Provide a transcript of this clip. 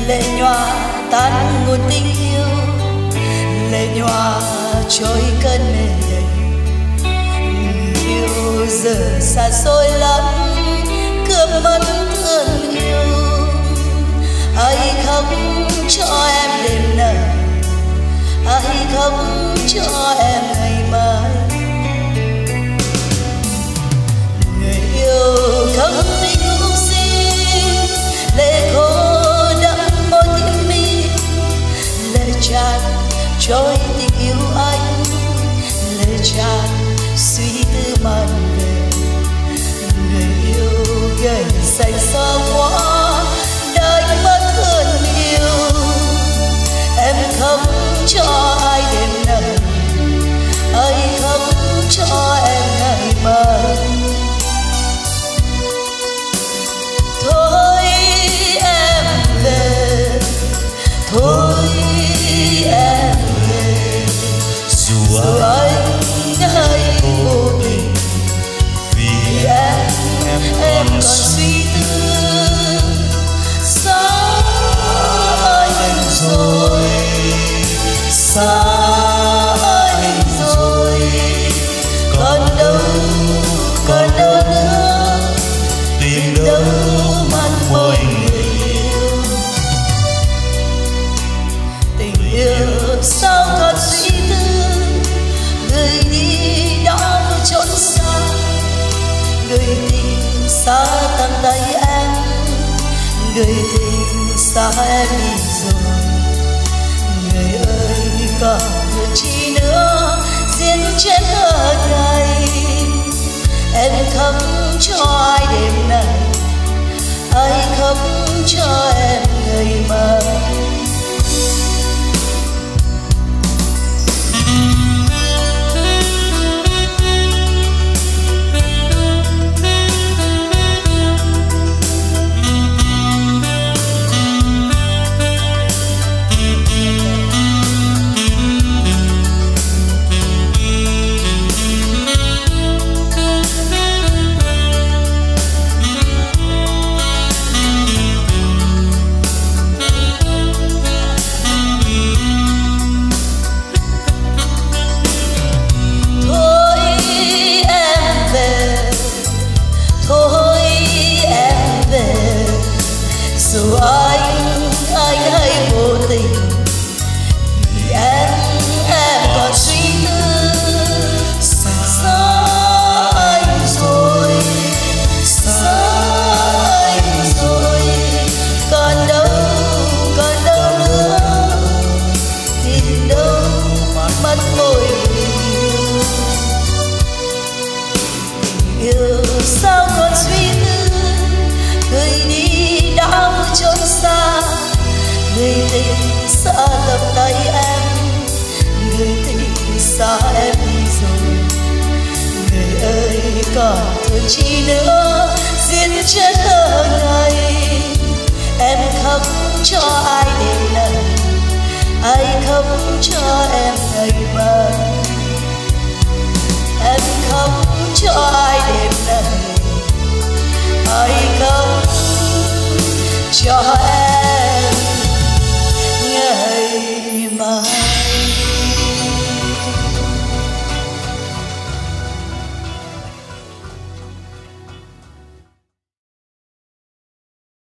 lệ nhòa tan nguồn tình yêu, lệ nhòa trôi cơn mê đầy. Người yêu giờ xa xôi lắm, cướp mất thương yêu. Ai khóc cho em đêm nay, ai khóc cho em ngày mai. Người yêu không tình ngu si, lệ khô đẫm môi tim mi, lệ tràn trôi tình yêu anh, lệ tràn suy tư màn về. Người yêu gầy xanh xa quá, đánh mất hơn yêu. Em khóc cho ai đêm nay, ai khóc cho em ngày mai. Thôi em về, thôi em về, dù anh hay vô tình, vì em còn suy tư. Xa anh rồi, xa anh rồi, còn đâu nữa, tìm đâu mắt môi người yêu. Tình yêu sao còn suy tư, người đi đã trốn xa, người tình xa tầm tay em, người tình xa em đi rồi. Người ơi còn thương chi nữa, giết chết thơ ngày. Em khóc cho ai đêm nay, ai khóc cho em ngày mai. Dù anh hay vô tình, vì em còn suy tư. Xa anh rồi, xa anh rồi, còn đâu nữa, tìm đâu mắt môi người yêu. Sao còn suy tư, người đi đã trốn xa, người tình xa tầm tay em, người tình xa em đi rồi. Người ơi còn thương chi nữa, giết chết thơ ngày. Em khóc cho ai đêm nay, ai khóc cho em ngày mai. Em khóc cho ai đêm nay, ai khóc cho em.